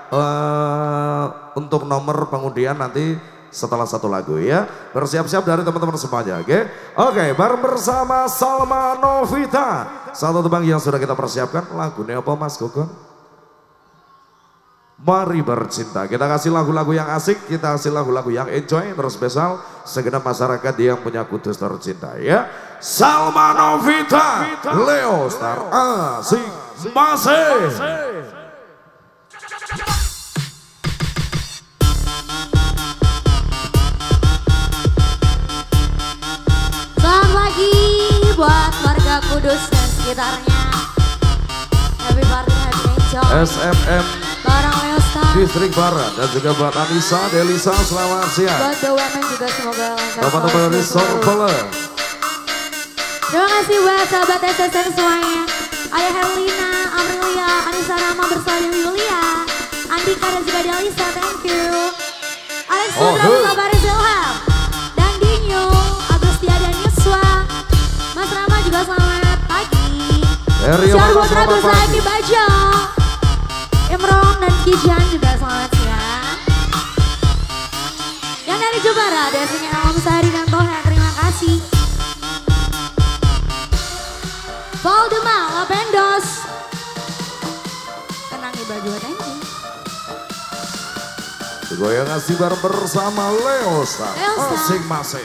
untuk nomor pengundian nanti setelah satu lagu ya. Bersiap-siap dari teman-teman semuanya, oke? Oke, bareng bersama Salma Novita. Satu tebang yang sudah kita persiapkan, lagunya apa Mas Gogon? Mari bercinta. Kita kasih lagu-lagu yang asik, kita kasih lagu-lagu yang enjoy, terus spesial segenap masyarakat yang punya Kudus tercinta ya. Salma Novita, Leo Star asik masih. Selamat pagi buat warga Kudus dan sekitarnya. Happy party, happy enjoy. SMM Barang Leo Star. Distrik Barat dan juga buat Anissa, Delisa, selamat siang. Buat BUMN juga semoga lancar. Teman-teman dari Sorpele. Terima kasih buat sahabat SSN semuanya. Ada Herlina, Amelia, Anissa Rama bersama Yulia, Andika dan juga Delisa, thank you. Alexandra Kabaris Ilham, dan Dinyo, Agustia dan Yuswa. Mas Rama juga selamat pagi. Siar Putra bersama Ki Bajo, Imron dan Kijan juga selamat siang. Yang dari Jawa Barat, Desinya Alam Sari dan Toha, terima kasih. Valdemar Lapendos, tenang di baju thank you. Goyang asik bareng bersama Leo Star masing-masing.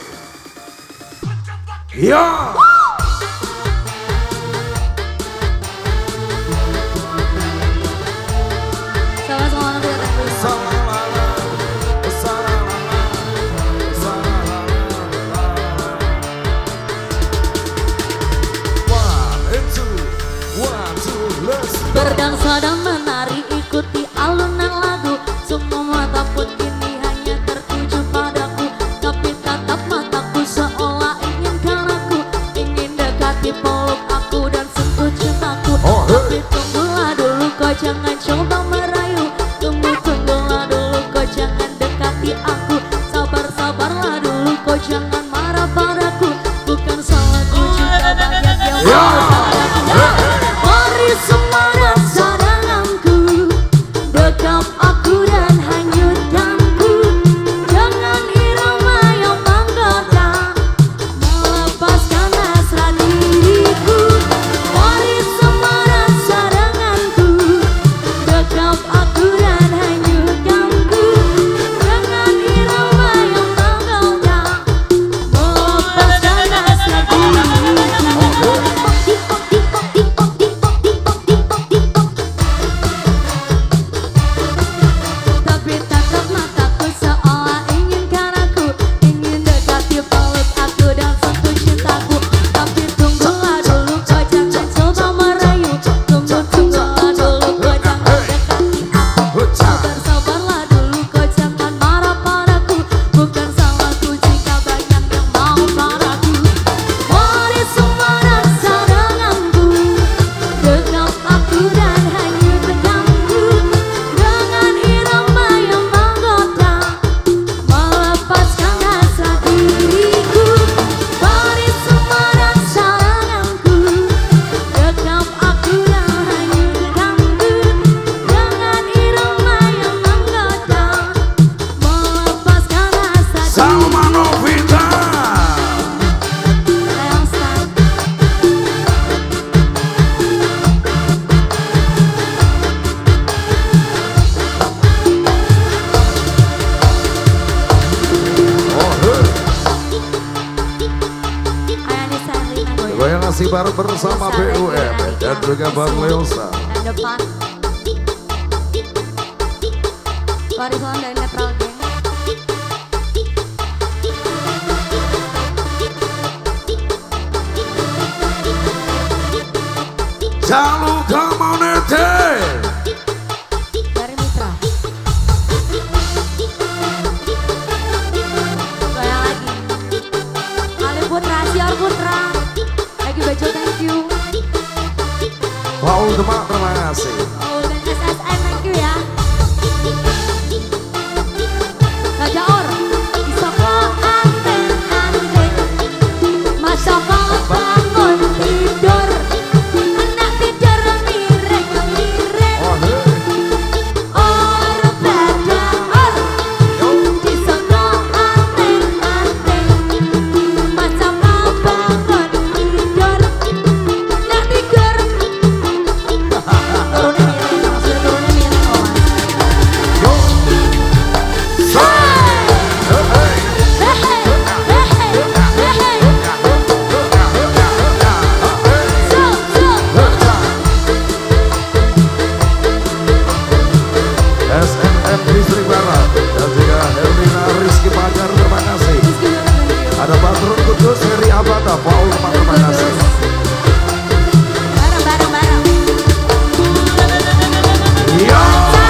Ya. Berdansa dan menari ikuti alunan lagu. Semua mata pun kini hanya tertuju padaku. Tapi tatap mataku seolah inginkan aku. Ingin dekati peluk aku dan sentuh cintaku. Tapi tunggulah dulu kau jangan coba merayu. Tunggulah dulu kau jangan dekati aku. Sabar-sabarlah dulu kau jangan marah padaku. Bukan salahku jika banyak yang marah padaku. Mari semua sadanganku, dekap aku dan hanyutkanku. Jangan irama yang menggoda, melepaskan hasrat diriku. Mari semua sadanganku, dekap aku dan hanyutkanku. Jangan irama yang menggoda, melepaskan hasrat diriku. Tapi tatap mataku seolah inginkan aku. Ingin dekati peluk aku dan sentuh cintaku. Tapi tunggulah dulu kau jangan coba merayu. Tunggulah dulu kau jangan dekati aku. Sabar-sabarlah dulu kau jangan marah padaku. Bukan salahku jika banyak yang mau padaku. Mari semua rasa denganku, dekap aku dan hanyutkanku. Dengan irama yang menggoda, melepaskan hasrat diriku. Mari semua rasa denganku, dekap aku dan hanyutkanku. Dengan irama yang menggoda, melepaskan hasrat Salma Novita. Leo Star. Anissa Herlina goyang. Goyang asik bareng bersama BUMN dan juga Bang Leo Star. Dan depan Horizon dan Netral Gang. Jalu Kamonete. Dari Mitra. Goyang lagi. Ali Putra, Siar Putra. Lagi Bajo thank you. Paul Demak terima kasih. Oh, dan SSN thank you ya. Raja Or. Isoko anten-anten. Masoko bangun tidur. Anak tidur mirek-mirek. SNM Distrik Barat dan juga Herlina Rizky Pajar, terima kasih. Ada Patrun Kudus, Heri Abada, Paul, terima kasih. Bareng. Yo.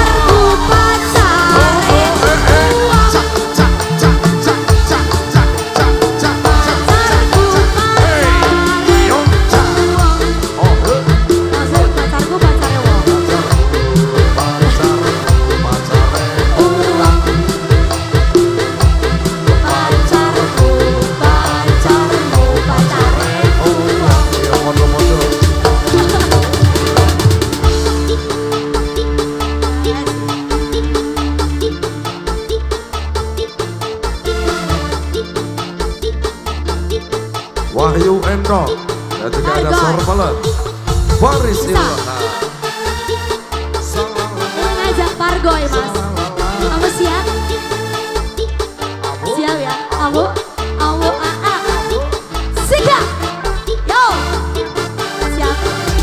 Wahyu Endo dan juga ada Sorpelet Boris Ilona. Ngajak Pargoy mas. Kamu siap? Siap ya? Kamu siap? Yo siap.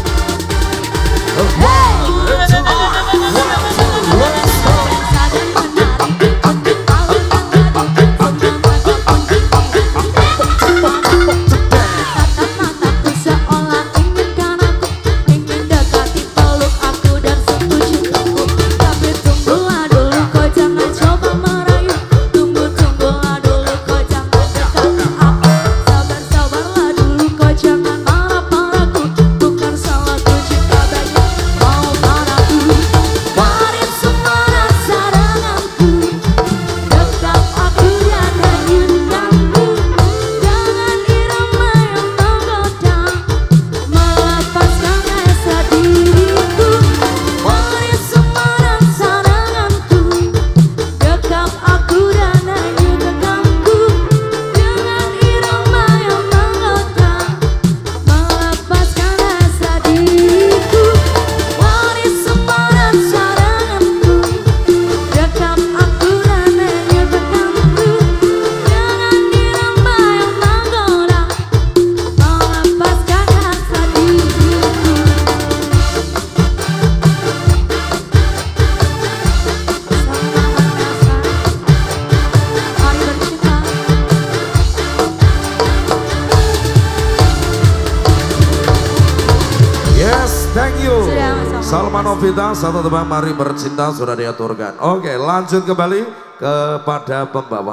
Thank you. Salma Novita, satu tebang mari bercinta sudah diaturkan. Oke, lanjut kembali kepada pembawa.